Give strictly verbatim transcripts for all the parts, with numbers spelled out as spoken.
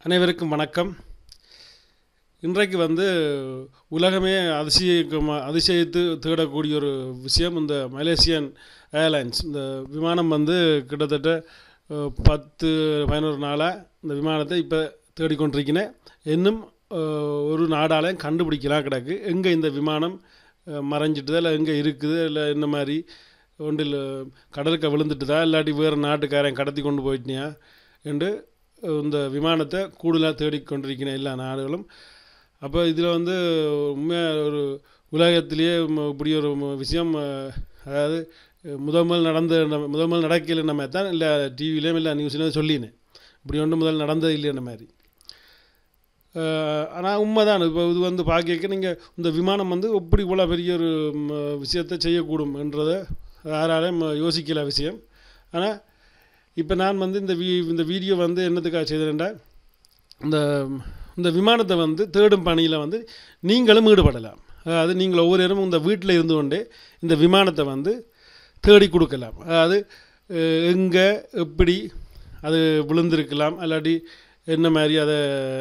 அனைவருக்கும் வணக்கம். இன்றைக்கு வந்து உலகமே அதிசயிக்கும் அதிசயித்து தேடக்கூடிய ஒரு விஷயம் இந்த மலேசியன் ஏர்லைன்ஸ். இந்த விமானம் வந்து கிட்டத்தட்ட பத்து பதினோரு நாளாக இந்த விமானத்தை இப்போ தேடிக்கொண்டிருக்கிறேன். இன்னும் ஒரு நாடாலையும் கண்டுபிடிக்கலாம் கிடக்கு எங்கே இந்த விமானம் மறைஞ்சிட்டுதா இல்லை எங்கே இருக்குது இல்லை என்ன மாதிரி ஒன்றில் கடலுக்கு விழுந்துட்டுதா இல்லாட்டி வேறு நாட்டுக்காரன் கடத்தி கொண்டு போயிட்டியா என்று இந்த விமானத்தை கூடுதலாக தேடிக்கொண்டிருக்கிறேன் எல்லா நாடுகளும். அப்போ இதில் வந்து உண்மையாக ஒரு உலகத்திலேயே இப்படி ஒரு விஷயம், அதாவது முதல் முதல் நடந்த முதல் முதல் நடக்கல நம்ம தான் இல்லை டிவிலையும் இல்லை நியூஸ்லையும் சொல்லினேன், இப்படி ஒன்று முதல் நடந்தது இல்லைன்ற மாதிரி. ஆனால் உண்மை தான். இப்போ இது வந்து பார்க்க நீங்கள் இந்த விமானம் வந்து எப்படி இவ்வளோ பெரிய ஒரு விஷயத்தை செய்யக்கூடும் என்றதை யாராலையும் யோசிக்கல விஷயம். ஆனால் இப்போ நான் வந்து இந்த வீ இந்த வீடியோ வந்து என்னத்துக்காக செய்தேன்டா, இந்த இந்த விமானத்தை வந்து தேடும் பணியில் வந்து நீங்களும் ஈடுபடலாம். அதாவது நீங்கள் ஒவ்வொரு நேரமும் இந்த வீட்டில் இருந்து கொண்டே இந்த விமானத்தை வந்து தேடி கொடுக்கலாம். அதாவது எங்கே எப்படி அது விழுந்திருக்கலாம் இல்லாட்டி என்ன மாதிரி அதை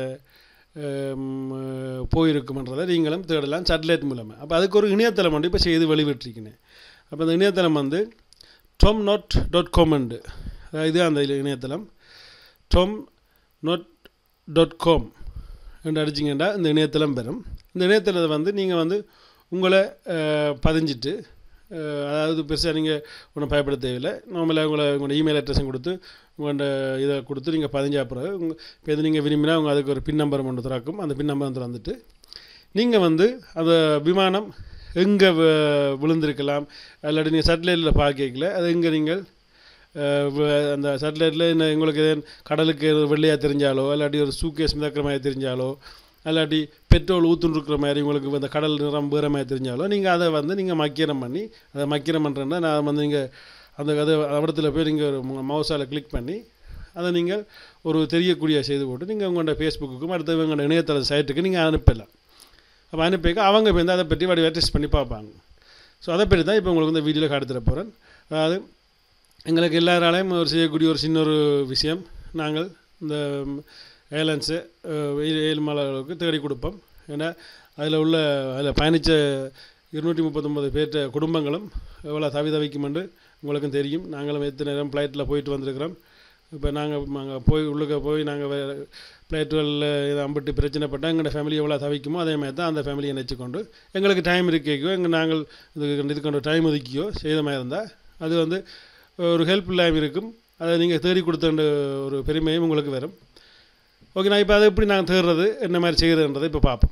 போயிருக்குமன்றதை நீங்களும் தேடலாம் சேட்டலைட் மூலமாக. அப்போ அதுக்கு ஒரு இணையதளம் வந்து இப்போ செய்து வெளிவிட்டிருக்கிறேன். அப்போ அந்த இணையதளம் வந்து டொம் நாட் டாட் காம்ண்டு, இது அந்த இணையதளம் டொம் நாட் டாட் காம் என்று அடிச்சிங்கன்னா இந்த இணையதளம் பெறும். இந்த இணையதளத்தை வந்து நீங்கள் வந்து உங்களை பதிஞ்சிட்டு, அதாவது பெருசாக நீங்கள் ஒன்றும் பயப்பட தேவையில்லை. நார்மலாக உங்களை உங்களோட இமெயில் அட்ரஸும் கொடுத்து உங்களோட இதை கொடுத்து நீங்கள் பதிஞ்சா பிறகு உங்கள் இப்போ எது நீங்கள் விரும்பினா உங்கள் அதுக்கு ஒரு பின் நம்பர் ஒன்று திறக்கும். அந்த பின் நம்பர் திறந்துட்டு நீங்கள் வந்து அந்த விமானம் எங்கே விழுந்திருக்கலாம் இல்லாட்டி நீங்கள் சேட்டலைட்டில் பார்க்கல அது எங்கே நீங்கள் அந்த சேட்டலைட்டில் என்ன உங்களுக்கு எது கடலுக்கு வெள்ளையாக தெரிஞ்சாலோ இல்லாட்டி ஒரு சூக்கேஸ் மிதக்கிற மாதிரி தெரிஞ்சாலோ இல்லாட்டி பெட்ரோல் ஊற்றுன்னு இருக்கிற மாதிரி உங்களுக்கு அந்த கடல் நிறம் வேறு மாதிரி தெரிஞ்சாலோ நீங்கள் அதை வந்து நீங்கள் மக்கிரம் பண்ணி அதை மக்கிரம் பண்ணுறேன்னா நான் வந்து நீங்கள் அந்த அதை இடத்துல போய் நீங்கள் ஒரு மவுஸால் கிளிக் பண்ணி அதை நீங்கள் ஒரு தெரியக்கூடிய செய்து போட்டு நீங்கள் உங்களோட ஃபேஸ்புக்குக்கும் அடுத்து உங்களோட இணையதள சைட்டுக்கு நீங்கள் அனுப்பலாம். அப்போ அனுப்பிக்க அவங்க வந்து அதை பற்றி வடி டெஸ்ட் பண்ணி பார்ப்பாங்க. ஸோ அதை பற்றி தான் இப்போ உங்களுக்கு இந்த வீடியோவில் காட்டுற போகிறேன். அதாவது எங்களுக்கு எல்லாராலையும் ஒரு செய்யக்கூடிய ஒரு சின்ன ஒரு விஷயம், நாங்கள் இந்த ஏர்லைன்ஸு ஏழு மாதங்களுக்கு தேடி கொடுப்போம். ஏன்னா அதில் உள்ள அதில் பயணித்த இருநூற்றி முப்பத்தொம்பது பேர்த்த குடும்பங்களும் எவ்வளோ தவி தவிக்குமென்று உங்களுக்கும் தெரியும். நாங்களும் எத்தனை நேரம் ஃப்ளைட்டில் போயிட்டு வந்திருக்கிறோம். இப்போ நாங்கள் நாங்கள் போய் உள்ளுக்க போய் நாங்கள் ஃப்ளைட்டுகளில் இதை அம்பிட்டு பிரச்சனைப்பட்டால் எங்களோட ஃபேமிலி எவ்வளோ தவிக்குமோ அதே மாதிரி தான் அந்த ஃபேமிலியை நினச்சிக்கொண்டு எங்களுக்கு டைம் இருக்கோ எங்கள் நாங்கள் இதுக்கு இதுக்கொண்டு டைம் ஒதுக்கியோ செய்த மாதிரி இருந்தால் அது வந்து ஒரு ஹெல்ப் இல்லாமல் இருக்கும். அதை நீங்கள் தேடி கொடுத்த ஒரு பெருமையும் உங்களுக்கு வரும். ஓகே, நான் இப்போ அதை எப்படி நாங்கள் தேடுறது என்ன மாதிரி செய்கிறதுன்றதை இப்போ பார்ப்போம்.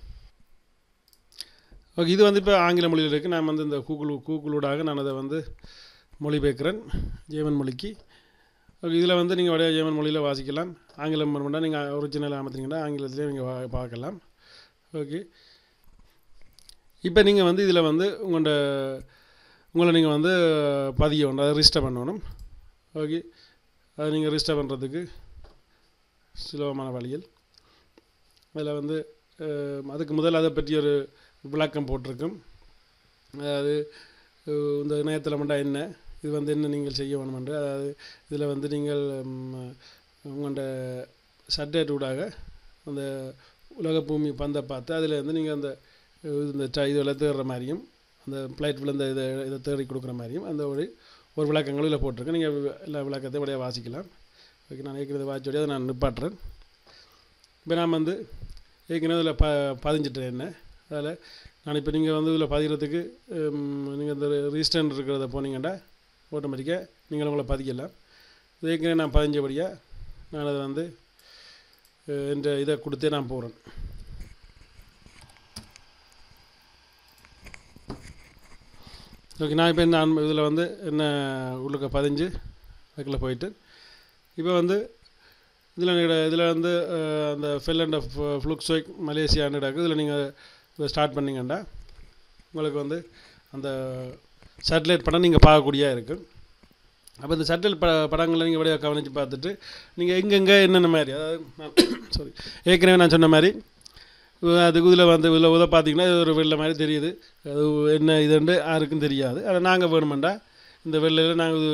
ஓகே, இது வந்து இப்போ ஆங்கில மொழியில் இருக்குது. நான் வந்து இந்த கூகுள் கூகுளூடாக நான் அதை வந்து மொழிபெயர்க்கிறேன் ஜெர்மன் மொழிக்கு. ஓகே, இதில் வந்து நீங்கள் வடைய ஜெர்மன் மொழியில் வாசிக்கலாம். ஆங்கிலம் பண்ணால் நீங்கள் ஒரிஜினல் அமர்த்திங்கன்னா ஆங்கிலத்திலே நீங்கள் பார்க்கலாம். ஓகே, இப்போ நீங்கள் வந்து இதில் வந்து உங்களோட உங்களை நீங்கள் வந்து பதியணும், அதை ரிஜிஸ்டர் பண்ணணும். ஓகே, அதை நீங்கள் ரிஜிஸ்டர் பண்ணுறதுக்கு சுலபமான வழியில் அதில் வந்து அதுக்கு முதல் அதை பற்றி ஒரு விளக்கம் போட்டிருக்கும். அதாவது இந்த இணையதளம்டா என்ன, இது வந்து என்ன நீங்கள் செய்ய வேணுமென்று. அதாவது இதில் வந்து நீங்கள் உங்களோட சேட்டலைட் ஊடாக அந்த உலக பூமி பந்தை பார்த்து அதில் வந்து நீங்கள் அந்த இந்த இதெல்லாம் தேடுற மாதிரியும் அந்த ஃப்ளைட் விழுந்த இதை இதை தேடி கொடுக்குற மாதிரியும் அந்த ஒரு ஒரு விளக்கங்களும் இதில் போட்டிருக்கேன். நீங்கள் எல்லா விளக்கத்தையும் வழியாக வாசிக்கலாம். ஓகே, நான் ஏற்கனவே வாட்சோடைய அதை நான் நிப்பாட்டுறேன். இப்போ நான் வந்து ஏற்கனவே இதில் ப பதிஞ்சிட்டேன் என்ன. அதில் நான் இப்போ நீங்கள் வந்து இதில் பதிகிறதுக்கு நீங்கள் இந்த ரிஜிஸ்டர் இருக்கிறத போனீங்கன்னா ஆட்டோமேட்டிக்காக நீங்கள் உங்களை பதிக்கலாம். ஏற்கனவே நான் பதிஞ்சபடியாக நான் அதை வந்து என்ற இதை கொடுத்தே நான் போகிறேன். ஓகே, நான் இப்போ நான் இதில் வந்து என்ன உள்ளுக்க பதிஞ்சு அதுக்குள்ளே போயிட்டு இப்போ வந்து இதில் இதில் வந்து அந்த ஃபெல் அண்ட் ஃப்ளூக்ஸ்வைக் மலேசியான்னு இருக்குது. இதில் நீங்கள் ஸ்டார்ட் பண்ணிங்கன்னா உங்களுக்கு வந்து அந்த சேட்டலைட் படம் நீங்கள் பார்க்கக்கூடியா இருக்குது. அப்போ இந்த சேட்டலைட் ப படங்களை நீங்கள் வழியாக கவனித்து பார்த்துட்டு நீங்கள் எங்கெங்கே என்னென்ன மாதிரி, அதாவது சாரி ஏற்கனவே நான் சொன்ன மாதிரி அதுக்கு இதில் வந்து இதில் உதை பார்த்திங்கன்னா இது ஒரு வெள்ளை மாதிரி தெரியுது. அது என்ன இதுண்டு யாருக்கும் தெரியாது. அதை நாங்கள் வேணுமெண்டா இந்த வெள்ளையில் நாங்கள்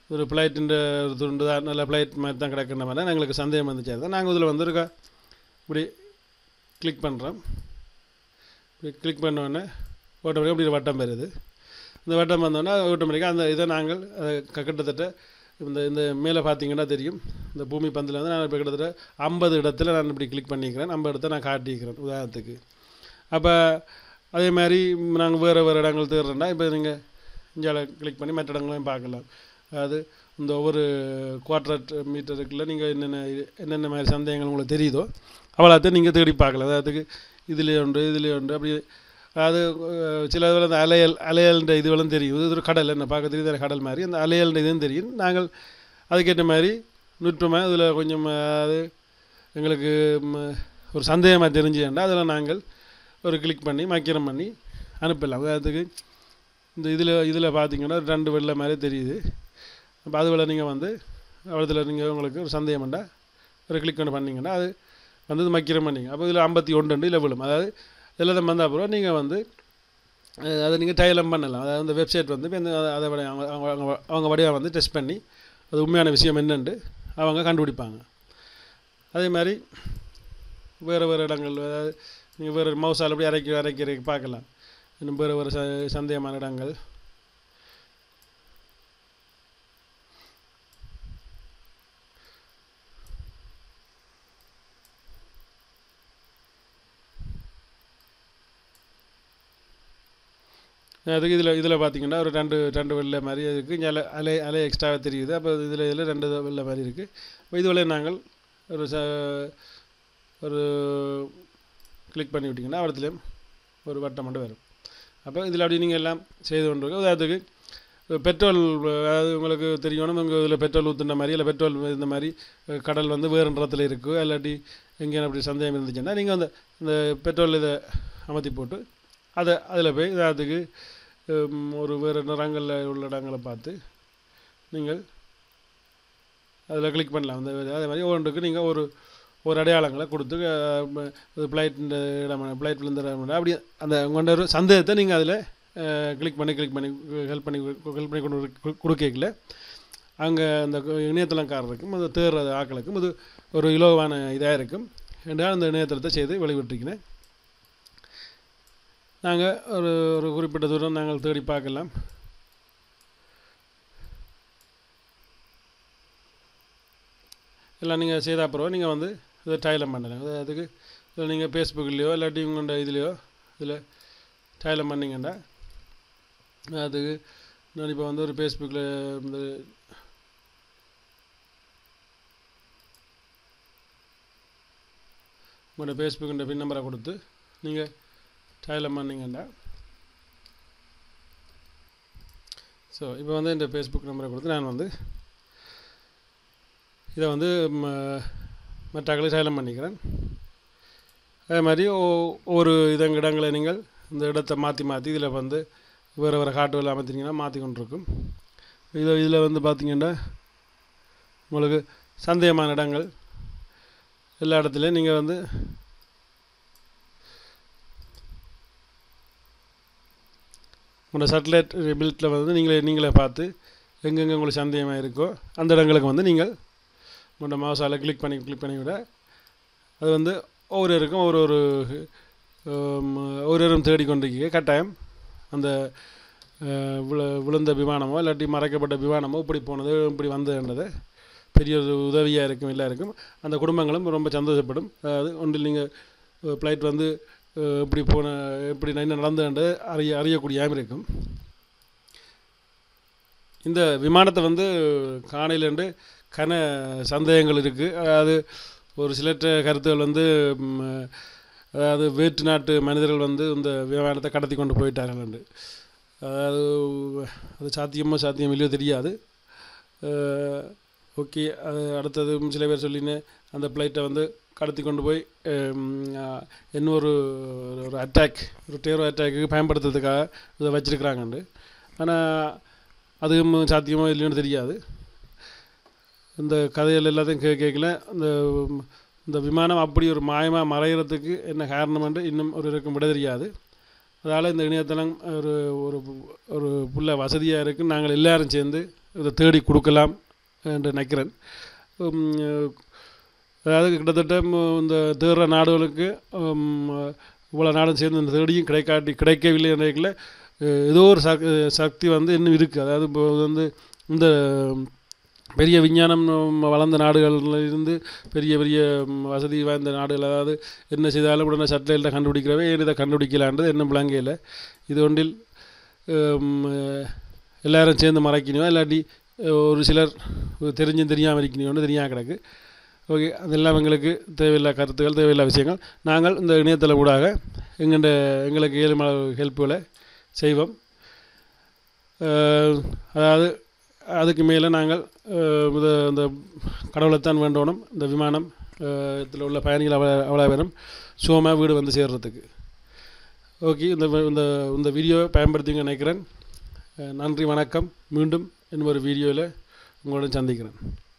ஒரு ஃப்ளைட்டுன்ற ஒரு துண்டு தான் நல்ல ஃப்ளைட் மாதிரி தான் கிடக்குற மாதிரி தான் எங்களுக்கு சந்தேகம் வந்துச்சு. தான் நாங்கள் இதில் வந்து இருக்கா இப்படி கிளிக் பண்ணுறோம். இப்படி கிளிக் பண்ணோடனே ஆட்டோமேட்டிக்காக இப்படி ஒரு வட்டம் வருது. இந்த வட்டம் வந்தோடனே ஆட்டோமேட்டிக்காக அந்த இதை நாங்கள் கிட்டத்தட்ட இந்த இந்த மேலே பார்த்தீங்கன்னா தெரியும், இந்த பூமி பந்தில் வந்து நான் இப்போ கிட்டத்தட்ட ஐம்பது இடத்துல நான் இப்படி கிளிக் பண்ணிக்கிறேன். ஐம்பது இடத்த நான் காட்டிக்கிறேன் உதாரணத்துக்கு. அப்போ அதே மாதிரி நாங்கள் வேறு வேறு இடங்கள் தேடுறோன்னா இப்போ நீங்கள் இந்தியாவில் கிளிக் பண்ணி மற்ற இடங்களையும் பார்க்கலாம். அதாவது இந்த ஒவ்வொரு குவார்டர் மீட்டருக்குள்ளே நீங்கள் என்னென்ன என்னென்ன மாதிரி சந்தேகங்கள் உங்களுக்கு தெரியுதோ அவ்வளோத்தையும் நீங்கள் தேடி பார்க்கலாம். அதாவதுக்கு இதுலேயே உண்டு இதுலேயே உண்டு அப்படி. அதாவது சில இதில் அந்த அலையல் அலையல்ன்ற இதுவெல்லாம் தெரியும். இது ஒரு கடல் என்ன பார்க்க தெரியுது கடல் மாதிரி அந்த அலையல்ன்ற இதுவும் தெரியும். நாங்கள் அதுக்கேற்ற மாதிரி நுட்பமாக இதில் கொஞ்சம் அது எங்களுக்கு ஒரு சந்தேகமாக தெரிஞ்சுன்னா அதில் நாங்கள் ஒரு கிளிக் பண்ணி மக்கிரம் பண்ணி அனுப்பலாம். அதுக்கு இந்த இதில் இதில் பார்த்தீங்கன்னா ரெண்டு வெள்ளை மாதிரி தெரியுது. அப்போ அதுவில் நீங்கள் வந்து அவ்வளோத்தில் நீங்கள் உங்களுக்கு ஒரு சந்தேகம் பண்ணால் ஒரு கிளிக் பண்ணி பண்ணிங்கன்னா அது வந்து மக்கிரம் பண்ணிங்க. அப்போ இதில் ஐம்பத்தி ஒன்று இதில் விழும். அதாவது எல்லாத்தையும் வந்தால் அப்புறம் நீங்கள் வந்து அதை நீங்கள் ட்ரையலும் பண்ணலாம். அதாவது அந்த வெப்சைட் வந்து இப்போ அதை விட அவங்க அவங்க அவங்க வடிவாக வந்து டெஸ்ட் பண்ணி அது உண்மையான விஷயம் என்னென்று அவங்க கண்டுபிடிப்பாங்க. அதே மாதிரி வேறு வேறு இடங்கள் அதாவது நீங்கள் வேறு மவுசால் அப்படி அரைக்க அரைக்கிற பார்க்கலாம். இன்னும் வேறு வேறு ச சந்தேகமான இடங்கள் அதுக்கு இதில் இதில் பார்த்தீங்கன்னா ஒரு ரெண்டு ரெண்டு வெள்ளை மாதிரி இருக்குது. இங்கே அலை அலை அலை எக்ஸ்ட்ராவாக தெரியுது. அப்போ இதில் இதில் ரெண்டு வெள்ளை மாதிரி இருக்குது. இப்போ இதுவரை நாங்கள் ஒரு ச ஒரு கிளிக் பண்ணி விட்டிங்கன்னா இடத்துலையும் ஒரு வட்டம் மட்டும் வரும். அப்போ இதில் அப்படி நீங்கள் எல்லாம் செய்து கொண்டு இருக்கு. உதாரணத்துக்கு பெட்ரோல் அதாவது உங்களுக்கு தெரியணும் உங்கள் இதில் பெட்ரோல் ஊற்றுன மாதிரி இல்லை பெட்ரோல் இந்த மாதிரி கடல் வந்து வேறு இடத்துல இருக்குது இல்லாட்டி எங்கேயும் அப்படி சந்தேகம் இருந்துச்சுன்னா நீங்கள் அந்த இந்த பெட்ரோல் இதை அமர்த்தி போட்டு அதை அதில் போய் உதாரணத்துக்கு ஒரு வேறு நிறங்களில் உள்ள இடங்களை பார்த்து நீங்கள் அதில் கிளிக் பண்ணலாம். அந்த அதே மாதிரி ஒவ்வொன்றுக்கு நீங்கள் ஒரு ஒரு அடையாளங்களை கொடுத்து ஃப்ளைட் இந்த இடம் ஃப்ளைட் விழுந்த இடம் அப்படி அந்த உங்களோட ஒரு சந்தேகத்தை நீங்கள் அதில் கிளிக் பண்ணி கிளிக் பண்ணி ஹெல்ப் பண்ணி ஹெல்ப் பண்ணி கொண்டு கொடுக்கல அங்கே அந்த இணையதளக்காரருக்கும் அது தேர்ற ஆக்களுக்கும் இது ஒரு இலவான இதாக இருக்கும் என்றால் அந்த இணையதளத்தை செய்து வெளிவிட்டிருக்கிறேன். நாங்கள் ஒரு ஒரு குறிப்பிட்ட தூரம் நாங்கள் தேடி பார்க்கலாம். எல்லாம் நீங்கள் செய்த அப்புறம் நீங்கள் வந்து இதை ட்ரையலம் பண்ணலாம். அதுக்கு இதில் நீங்கள் ஃபேஸ்புக்லேயோ இல்லாட்டி உங்களோட இதுலேயோ இதில் ட்ரையலம் பண்ணிங்கன்னா அதுக்கு நான் இப்போ வந்து ஒரு ஃபேஸ்புக்கில் இந்த உங்களோட ஃபேஸ்புக்குன்ற பின் நம்பரை கொடுத்து நீங்கள் ட்ரையலம் பண்ணிங்கன்னா ஸோ இப்போ வந்து இந்த ஃபேஸ்புக் நம்பரை கொடுத்து நான் வந்து இதை வந்து மற்றாக்களை ட்ரையலம் பண்ணிக்கிறேன். அதே மாதிரி ஒவ்வொரு இதங்க இடங்களை நீங்கள் இந்த இடத்தை மாற்றி மாற்றி இதில் வந்து வேறு வேறு காட்டுகள் அமைத்திங்கன்னா மாற்றி கொண்டிருக்கும். இதில் இதில் வந்து பார்த்திங்கன்னா உங்களுக்கு சந்தேகமான இடங்கள் எல்லா இடத்துலையும் நீங்கள் வந்து உங்களோட சேட்டலைட் பில்ட்டில் வந்து நீங்களே நீங்களே பார்த்து எங்கெங்கே உங்களுக்கு சந்தேகமாக இருக்கோ அந்த இடங்களுக்கு வந்து நீங்கள் உங்களோட மவுஸால் கிளிக் பண்ணி கிளிக் பண்ணி விட அது வந்து ஒவ்வொருவருக்கும் ஒரு ஒரு ஒவ்வொருவரும் தேடிக்கொண்டிருக்க கட்டாயம் அந்த விழு விழுந்த விமானமோ இல்லாட்டி மறைக்கப்பட்ட விமானமோ இப்படி போனது இப்படி வந்ததுன்றது பெரிய ஒரு உதவியாக இருக்கும் எல்லாருக்கும். அந்த குடும்பங்களும் ரொம்ப சந்தோஷப்படும். அதாவது ஒன்றில் நீங்கள் ஃப்ளைட் வந்து இப்படி போன இப்படி என்ன நடந்ததுன்றது அறிய அறியக்கூடியாமல் இருக்கும். இந்த விமானத்தை வந்து காணையிலேருந்து கன சந்தேகங்கள் இருக்குது. அதாவது ஒரு சிலற்ற கருத்துகள் வந்து அதாவது வேற்று நாட்டு மனிதர்கள் வந்து இந்த விமானத்தை கடத்தி கொண்டு போயிட்டார்கள். அதாவது அது சாத்தியமோ சாத்தியம் இல்லையோ தெரியாது. ஓகே, அது அடுத்தது சில பேர் சொல்லின்னு அந்த ஃப்ளைட்டை வந்து கடத்தி கொண்டு போய் இன்னொரு ஒரு அட்டாக் ஒரு டெரோ அட்டாக்கு பயன்படுத்துறதுக்காக இதை வச்சுருக்குறாங்கண்டு. ஆனால் அதுவும் சாத்தியமோ இல்லையோன்னு தெரியாது. இந்த கதைகள் எல்லாத்தையும் கே கேட்கல இந்த இந்த விமானம் அப்படி ஒரு மாயமாக மறைகிறதுக்கு என்ன காரணம் என்று இன்னும் ஒரு இருக்கும் விட தெரியாது. அதனால் இந்த இணையதளம் ஒரு ஒரு ஒரு புள்ள வசதியாக இருக்குது. நாங்கள் எல்லோரும் சேர்ந்து இதை தேடி கொடுக்கலாம் என்று நினைக்கிறேன். அதாவது கிட்டத்தட்ட இந்த தேடுற நாடுகளுக்கு இவ்வளோ நாடும் சேர்ந்து இந்த தேடியும் கிடைக்காட்டி கிடைக்கவில்லை என்ற ஏதோ ஒரு சக் சக்தி வந்து இன்னும் இருக்குது. அதாவது இப்போ வந்து இந்த பெரிய விஞ்ஞானம் வளர்ந்த நாடுகளில் இருந்து பெரிய பெரிய வசதி வாய்ந்த நாடுகள் அதாவது என்ன செய்தாலும் உடனே சட்டலையில் கண்டுபிடிக்கிறவே ஏன் இதை கண்டுபிடிக்கலான்றது என்ன விளங்கையில் இது ஒன்றில் எல்லாரும் சேர்ந்து மறைக்கணும், இல்லாட்டி ஒரு சிலர் தெரிஞ்சும் தெரியாமல் இருக்கணும்னு தெரியாமல் கிடக்கு. ஓகே, அதெல்லாம் எங்களுக்கு தேவையில்லா கருத்துக்கள், தேவையில்லா விஷயங்கள். நாங்கள் இந்த இணையதள ஊடாக எங்கள்ட எங்களுக்கு ஏழு ஹெல்ப்புகளை செய்வோம். அதாவது அதுக்கு மேலே நாங்கள் இந்த கடவுளைத்தான் வேண்டணும், இந்த விமானம் இதில் உள்ள பயணிகள் அவ்வளோ அவ்வளோ பேரும் சுகமாக வீடு வந்து சேர்றதுக்கு. ஓகே, இந்த இந்த இந்த வீடியோவை பயன்படுத்திங்க நினைக்கிறேன். நன்றி, வணக்கம். மீண்டும் இன்னொரு வீடியோவில் உங்களுடன் சந்திக்கிறேன்.